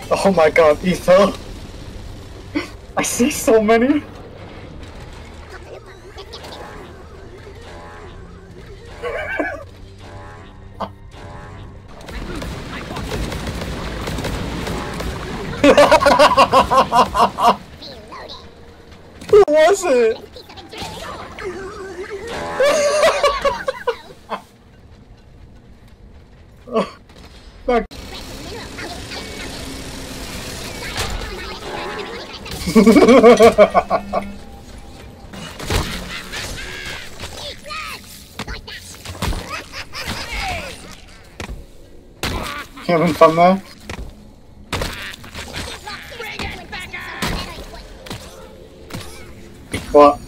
Oh my god, Etho! I see so many! Who was it? Oh, fuck. Having fun there? What?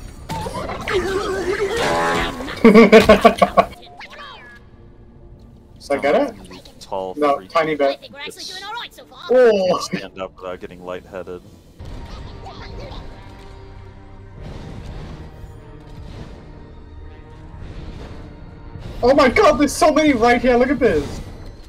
So I get it? Tall, no, freaky. tiny bit. So Oh! Stand up without getting lightheaded. Oh my god, there's so many right here, look at this!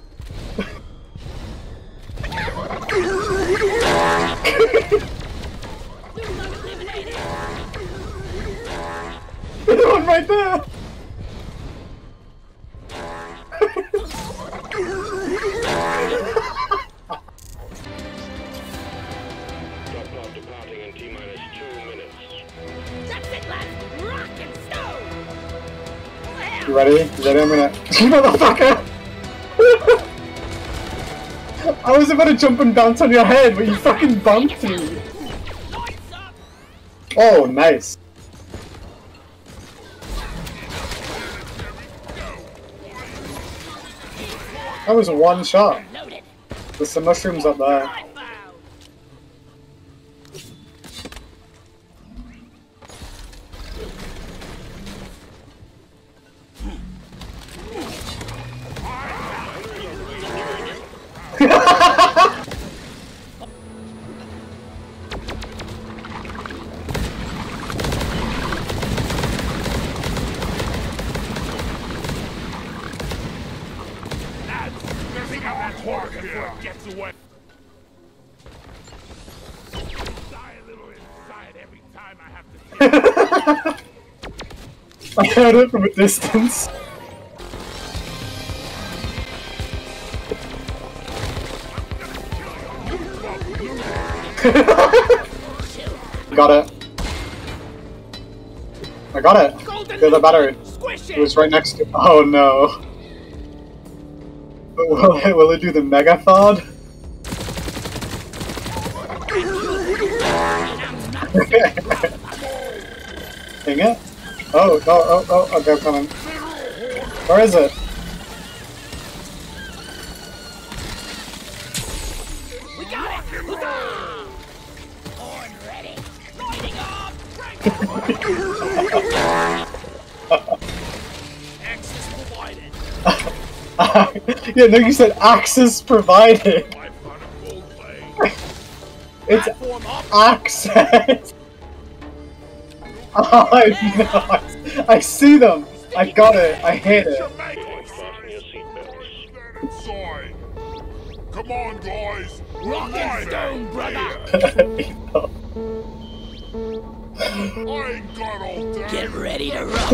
There's one right there! Departing in T-minus 2 minutes. That's it, lads! Rock and stone! You ready? You ready? I'm gonna... You motherfucker! I was about to jump and bounce on your head, but you fucking bumped me! Oh, nice! That was one shot. There's some mushrooms up there. Gets away. Die a little inside every time I have to. I heard it from a distance. Got it. I got it. There's the battery. It was right next to. Oh no. Will it do the mega thod? Dang it. Oh, okay, I'm coming. Where is it? We got it! Horn ready! Lighting up! Access provided! Yeah, no, you said access provided. It's access. Oh no! I see them. I got it. I hate it. Come on, guys! Rock and stone, brother! I ain't got all day. Get ready to rock!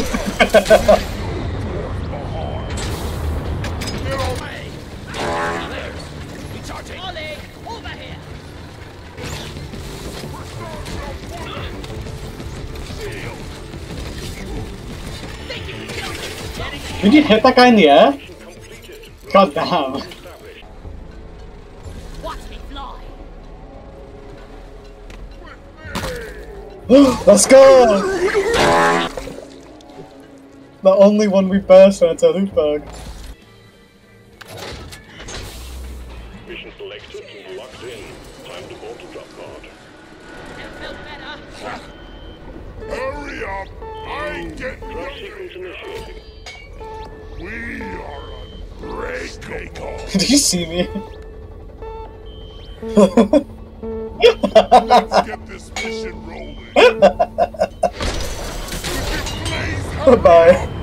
Get away! Recharging! Ollie, over here! Did you hit that guy in the air? God damn. Watch me fly! Let's go! The only one we burst when it's a loot bug. Mission selected, locked in. Time to board the drop pod. Never felt better! Hurry up! I ain't getting drop sequence initiating. We are unbreakable. Did you see me? Let's get this mission rolling. Bye.